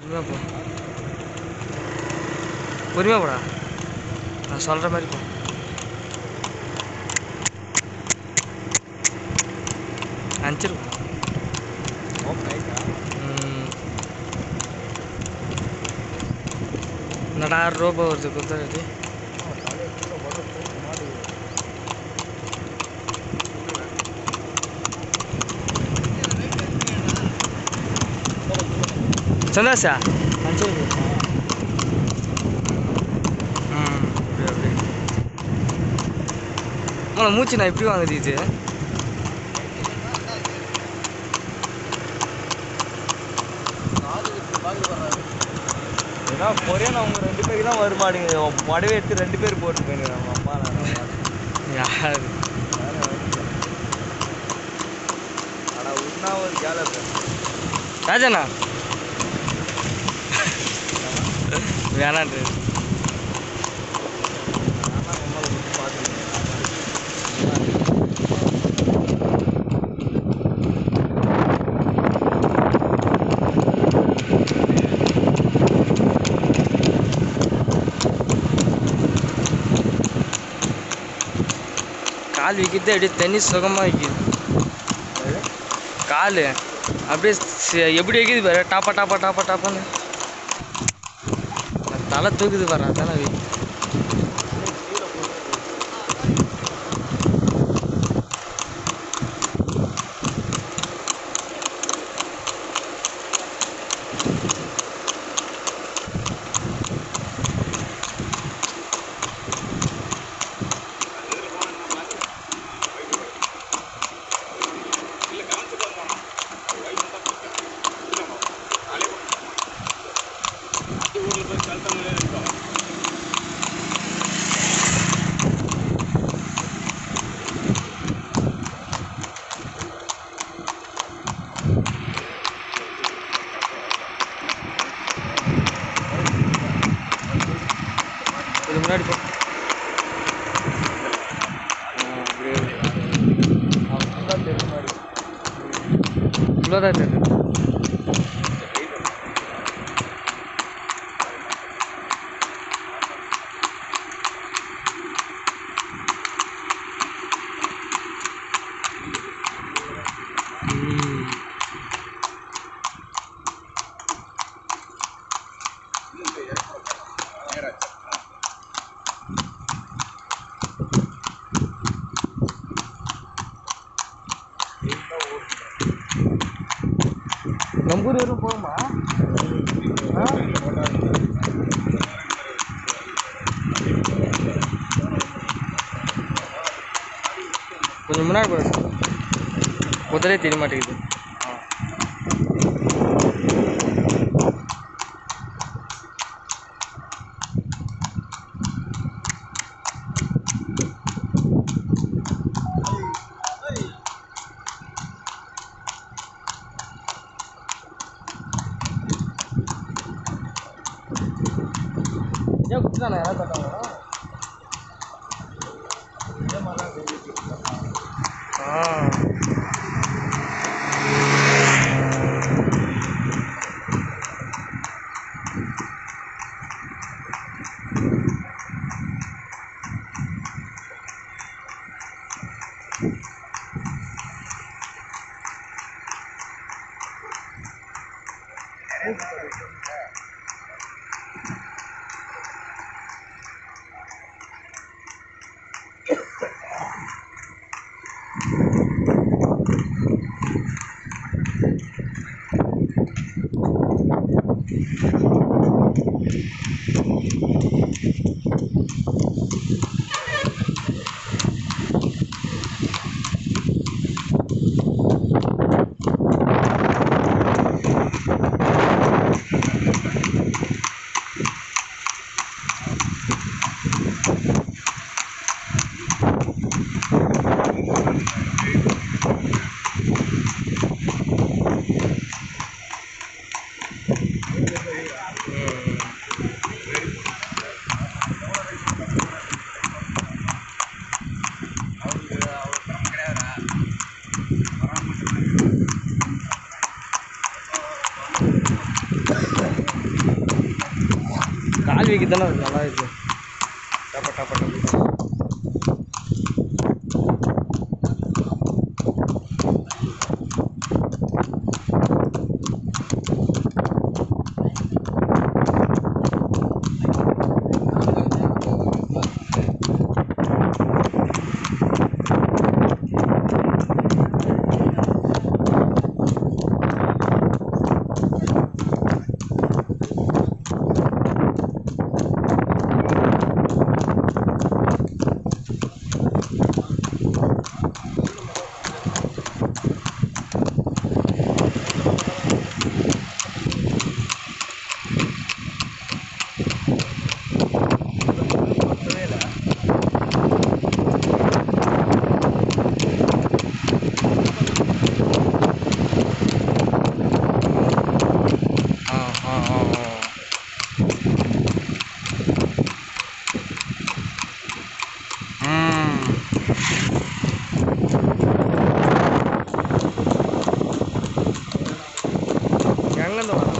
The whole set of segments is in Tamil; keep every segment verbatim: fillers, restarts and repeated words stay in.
போ பொறுமையாக போடா நான் சொல்கிற மாதிரி போ அனுப்பிச்சிருக்கோம் என்னடா ரோபோ வருது குத்துறது சந்தோஷா அனுப்பிச்சிருக்கு ம் அப்படி அப்படி உங்களை மூச்சு நான் எப்படி வாங்குது இது ஏன்னா பொறையான அவங்க ரெண்டு பேருக்கு தான் வருமாடுங்க மடவே எடுத்து ரெண்டு பேர் போட்டு போயிருக்காங்க அம்மா யார் ஆனால் உண்ணா ஒரு கேலை ராஜண்ணா வேணான்றது கால் விற்கிது அப்படியே தண்ணி சுகமாக விற்கிது கால் அப்படியே எப்படி வைக்கிது பாரு டாப்பா டாப்பா டாப்பா டாப்பான்னு தலை தூக்குது பாரு அதானே வை முன்னாடி போ இவ்வளோதான் தெரியுது நம்பூர் வரும் போகுமா கொஞ்சம் முன்னாடி போட முதலே தெரிய மாட்டேங்குது ஏன் குடிச்சாண்ணா யாராவது கட்டாங்க ஆ கால் வைக்க தானே நல்லா இருக்கு. டப்பா டப்பா டப்பா. எங்கேருந்து வரோம்?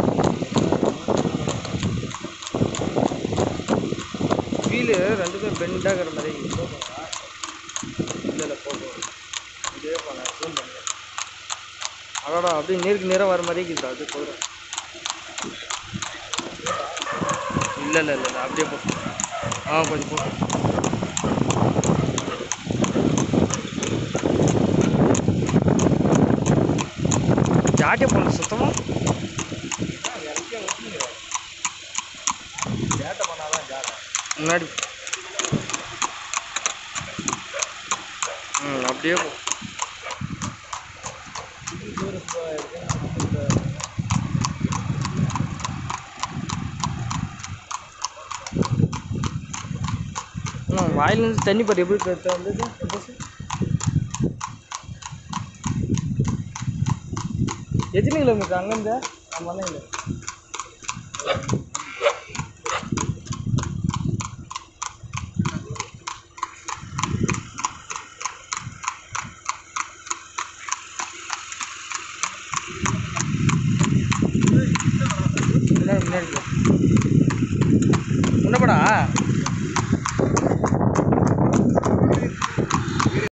வீலு ரெண்டுமே பெண்டாகிற மாதிரி. இல்லை இல்லை போகும். இதே பண்ண ஜூம் பண்ண அடடா அப்படியே நேருக்கு நேராக வர மாதிரி இருக்குதா? அது போதும். இல்லை இல்லை இல்லை இல்லை அப்படியே போ. ஆ கொஞ்சம் போ. ஜாட்டியை போன சுத்தமாக ஜாட்டை பண்ணாதான் ஜாட்டை முன்னாடி. ம் அப்படியே போ. ம் வாயிலேருந்து தண்ணி பாட்டு எப்படி வந்தது? எத்தனை கிலோமீட்டர் அங்கேருந்து? நம்ம இல்லை முன்னாடி முன்னாடி